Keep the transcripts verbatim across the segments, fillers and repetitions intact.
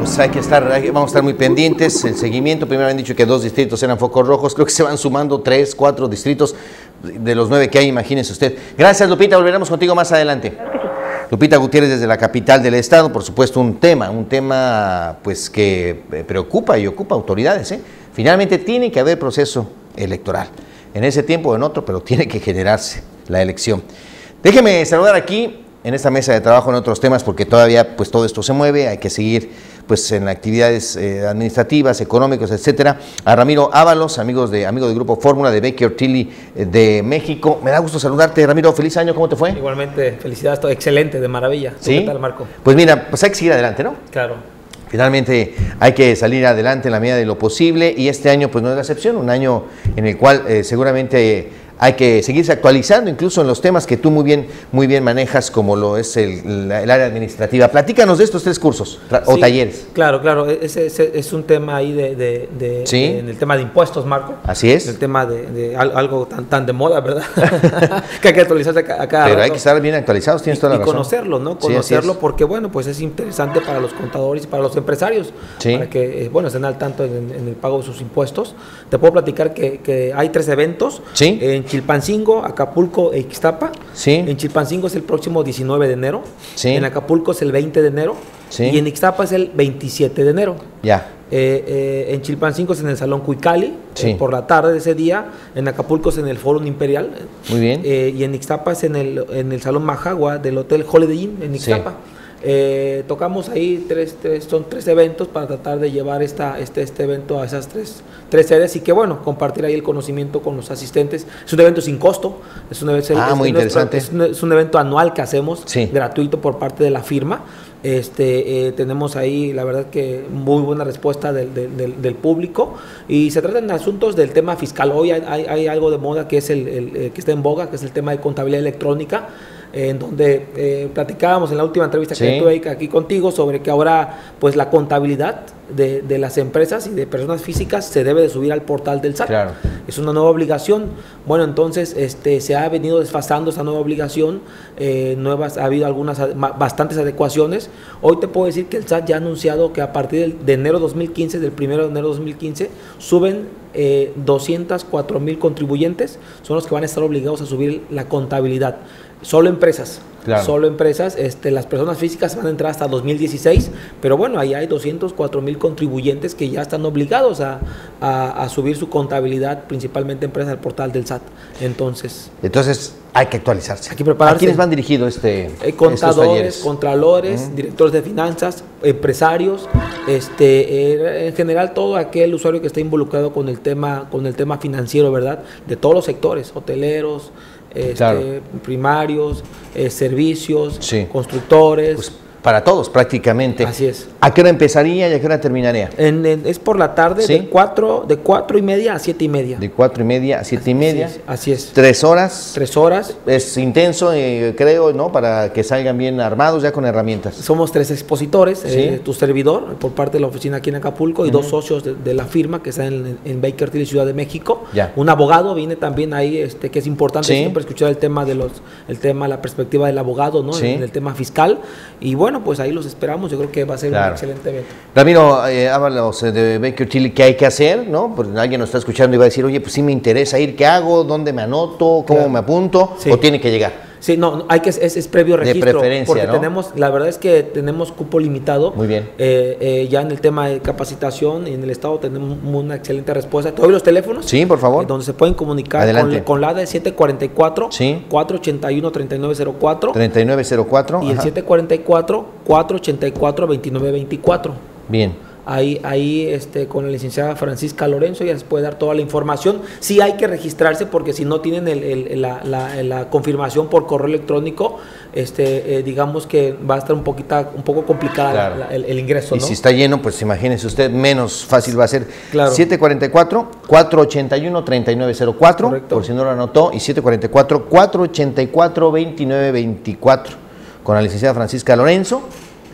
pues hay que estar, vamos a estar muy pendientes. El seguimiento, primero han dicho que dos distritos eran focos rojos, creo que se van sumando tres, cuatro distritos de los nueve que hay, imagínese usted. Gracias, Lupita, volveremos contigo más adelante. Lupita Gutiérrez desde la capital del estado, por supuesto un tema, un tema pues que preocupa y ocupa autoridades, ¿eh? Finalmente tiene que haber proceso electoral, en ese tiempo o en otro, pero tiene que generarse la elección. Déjeme saludar aquí en esta mesa de trabajo en otros temas, porque todavía pues todo esto se mueve, hay que seguir pues en actividades eh, administrativas, económicas, etcétera. A Ramiro Ábalos, amigos de, amigo del Grupo Fórmula de Baker Tilly eh, de México. Me da gusto saludarte, Ramiro, feliz año, ¿cómo te fue? Igualmente, felicidades, todo excelente, de maravilla. ¿Sí? ¿Qué tal, Marco? Pues mira, pues hay que seguir adelante, ¿no? Claro. Finalmente hay que salir adelante en la medida de lo posible y este año pues no es la excepción, un año en el cual eh, seguramente eh, hay que seguirse actualizando, incluso en los temas que tú muy bien, muy bien manejas, como lo es el, el área administrativa. Platícanos de estos tres cursos o Sí, talleres. Claro, claro, ese, ese es un tema ahí de, de, de, ¿Sí? de en el tema de impuestos, Marco. Así es. El tema de, de algo tan, tan de moda, ¿verdad? que hay que actualizarse a, a cada Pero rato. hay que estar bien actualizados, tienes y, toda la y razón. conocerlo, ¿no? Sí, Conocerlo es. porque, bueno, pues es interesante para los contadores y para los empresarios, Sí. para que, eh, bueno, estén al tanto en, en el pago de sus impuestos. Te puedo platicar que, que hay tres eventos. Sí. En Chilpancingo, Acapulco e Ixtapa. Sí. En Chilpancingo es el próximo diecinueve de enero. Sí. En Acapulco es el veinte de enero. Sí. Y en Ixtapa es el veintisiete de enero. Ya. Eh, eh, en Chilpancingo es en el Salón Cuicali, Sí. eh, por la tarde de ese día. En Acapulco es en el Fórum Imperial. Muy bien. Eh, y en Ixtapa es en el, en el Salón Majagua del Hotel Holiday Inn en Ixtapa. Sí. Eh, tocamos ahí tres, tres, son tres eventos para tratar de llevar esta, este, este evento a esas tres, tres sedes y que bueno, compartir ahí el conocimiento con los asistentes. Es un evento sin costo, es un, evento, Ah, es, muy es interesante. nuestro, es, un, es un evento anual que hacemos, Sí. gratuito por parte de la firma. Este, eh, tenemos ahí la verdad que muy buena respuesta del, del, del, del público y se tratan de asuntos del tema fiscal. Hoy hay, hay, hay algo de moda que es el, el, el que está en boga, que es el tema de contabilidad electrónica, eh, en donde eh, platicábamos en la última entrevista Sí. que tuve aquí contigo sobre que ahora pues la contabilidad de, de las empresas y de personas físicas se debe de subir al portal del S A T. Claro. Es una nueva obligación. Bueno, entonces este, se ha venido desfasando esa nueva obligación, eh, nuevas, ha habido algunas, bastantes adecuaciones. Hoy te puedo decir que el S A T ya ha anunciado que a partir de enero dos mil quince, del primero de enero dos mil quince, suben eh, doscientos cuatro mil contribuyentes, son los que van a estar obligados a subir la contabilidad. Solo empresas. Claro. Solo empresas, este, las personas físicas van a entrar hasta dos mil dieciséis, pero bueno, ahí hay doscientos cuatro mil contribuyentes que ya están obligados a, a, a subir su contabilidad, principalmente empresas al portal del S A T. Entonces, Entonces hay que actualizarse. Hay que prepararse. ¿A quiénes van dirigidos este, eh, estos contadores, talleres? contralores, Uh-huh. directores de finanzas, empresarios, este, eh, en general todo aquel usuario que está involucrado con el tema, con el tema financiero, ¿verdad? De todos los sectores, hoteleros, este, Claro. primarios, eh, servicios, Sí. constructores. Pues para todos prácticamente. Así es. ¿A qué hora empezaría y a qué hora terminaría? En, en- es por la tarde, ¿Sí? de cuatro de cuatro y media a siete y media. De cuatro y media a siete y media. Así es. Así es. Tres horas. Tres horas. Es intenso, eh, creo, ¿no? Para que salgan bien armados ya con herramientas. Somos tres expositores, Sí. eh, tu servidor por parte de la oficina aquí en Acapulco y Ujú. dos socios de, de la firma que están en, en Baker Tilly, Ciudad de México. Ya. Un abogado viene también ahí, este, que es importante Sí. siempre escuchar el tema de los, el tema, la perspectiva del abogado, ¿no? Sí. En el tema fiscal. Y bueno, pues ahí los esperamos. Yo creo que va a ser Claro. un excelente evento. Ramiro, eh, háblanos eh, de Baker Tilly, ¿qué hay que hacer? ¿No? Porque alguien nos está escuchando y va a decir, oye, pues sí me interesa ir, ¿qué hago? ¿Dónde me anoto? ¿Cómo Claro. me apunto? Sí. ¿O tiene que llegar? Sí, no, no, hay que es, es previo De registro, preferencia, porque ¿no? tenemos, la verdad es que tenemos cupo limitado. Muy bien. Eh, eh, ya en el tema de capacitación y en el estado tenemos una excelente respuesta. ¿Te doy los teléfonos? Sí, por favor. Eh, donde se pueden comunicar Adelante. con, con la de siete cuatro cuatro, Sí. cuatro ocho uno, tres nueve cero cuatro treinta y nueve cero cuatro. y el ajá. siete cuatro cuatro, cuatro ocho cuatro, dos nueve dos cuatro. Bien. Ahí, ahí este, con la licenciada Francisca Lorenzo ya les puede dar toda la información. Sí hay que registrarse porque si no tienen el, el, la, la, la confirmación por correo electrónico, este, eh, digamos que va a estar un, poquita, un poco complicada Claro. la, la, el, el ingreso. Y ¿no? si está lleno, pues imagínese usted, menos fácil va a ser. Claro. siete cuatro cuatro, cuatro ocho uno, tres nueve cero cuatro, Correcto. por si no lo anotó, y siete cuatro cuatro, cuatro ocho cuatro, dos nueve dos cuatro, con la licenciada Francisca Lorenzo.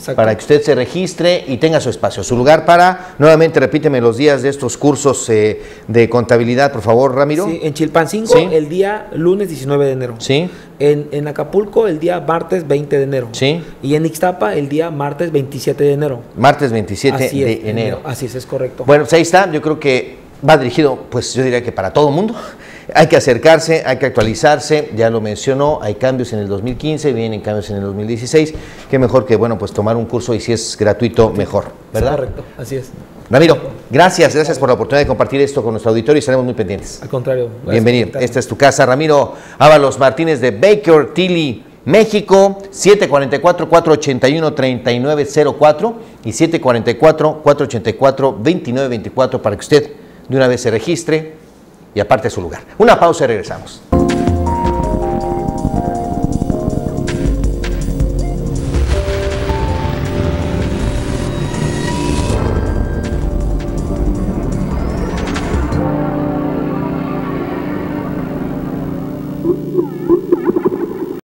para que usted se registre y tenga su espacio, su lugar para, nuevamente repíteme los días de estos cursos eh, de contabilidad, por favor, Ramiro. Sí, en Chilpancingo ¿Sí? el día lunes diecinueve de enero. Sí. En, en Acapulco el día martes veinte de enero. Sí. Y en Ixtapa el día martes veintisiete de enero. Martes veintisiete Así de es, enero. Así es, es correcto. Bueno, pues ahí está, yo creo que va dirigido, pues yo diría que para todo el mundo. Hay que acercarse, hay que actualizarse, ya lo mencionó, hay cambios en el dos mil quince, vienen cambios en el dos mil dieciséis, qué mejor que, bueno, pues tomar un curso y si es gratuito, mejor, ¿verdad? Es correcto, así es. Ramiro, gracias, gracias por la oportunidad de compartir esto con nuestro auditorio y estaremos muy pendientes. Al contrario. Bienvenido, esta es tu casa. Ramiro Ábalos Martínez de Baker Tilly, México, siete cuatro cuatro, cuatro ocho uno, tres nueve cero cuatro y siete cuatro cuatro, cuatro ocho cuatro, dos nueve dos cuatro para que usted de una vez se registre y aparte su lugar. Una pausa y regresamos.